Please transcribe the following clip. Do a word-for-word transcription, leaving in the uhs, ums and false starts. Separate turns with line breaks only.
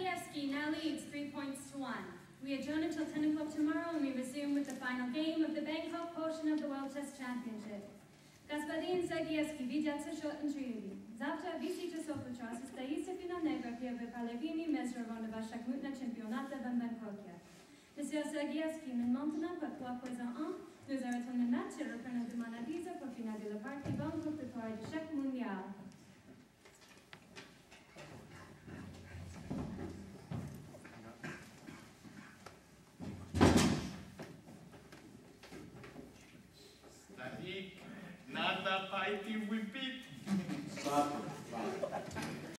Zagievski now leads three points to one. We adjourn until ten o'clock tomorrow and we resume with the final game of the Bangkok portion of the World Chess Championship. Господин Zagievski, ведется счет интриги. Завтра висите Софуча состоится финальная первая половина международного шахматного чемпионата в Бангкоке. Monsieur Zagievski, maintenant, par trois points à un, nous arrêtons le match et reprenons de mon analyse pour finir de la partie Bangkok de Tour de chaque mondial.
Static, nada fighting with beat.